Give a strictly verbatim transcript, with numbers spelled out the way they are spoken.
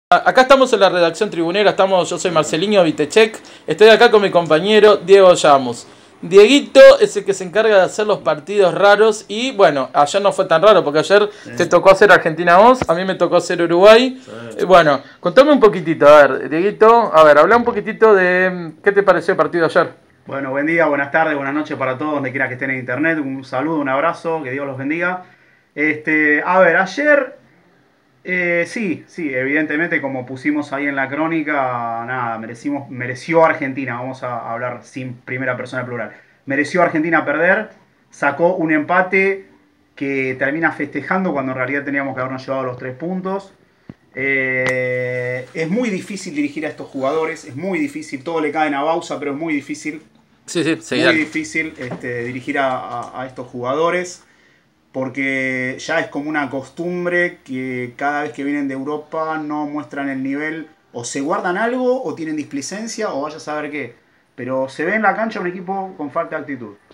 Acá estamos en la redacción tribunera, estamos, yo soy Marcelinho Vitechek, estoy acá con mi compañero Diego Llamus. Dieguito es el que se encarga de hacer los partidos raros y bueno, ayer no fue tan raro porque ayer sí. Te tocó hacer Argentina vos, a mí me tocó hacer Uruguay. Sí. Bueno, contame un poquitito, a ver, Dieguito, a ver, habla un poquitito de qué te pareció el partido ayer. Bueno, buen día, buenas tardes, buenas noches para todos, donde quiera que estén en internet, un saludo, un abrazo, que Dios los bendiga. Este, a ver, ayer... Eh, sí, sí, evidentemente como pusimos ahí en la crónica, nada, merecimos, mereció Argentina, vamos a hablar sin primera persona plural, mereció Argentina perder, sacó un empate que termina festejando cuando en realidad teníamos que habernos llevado los tres puntos. Eh, es muy difícil dirigir a estos jugadores, es muy difícil, todo le cae a Bausa, pero es muy difícil, sí, sí, sí, muy dale. difícil este, dirigir a, a, a estos jugadores. Porque ya es como una costumbre que cada vez que vienen de Europa no muestran el nivel, o se guardan algo, o tienen displicencia, o vaya a saber qué. Pero se ve en la cancha un equipo con falta de actitud.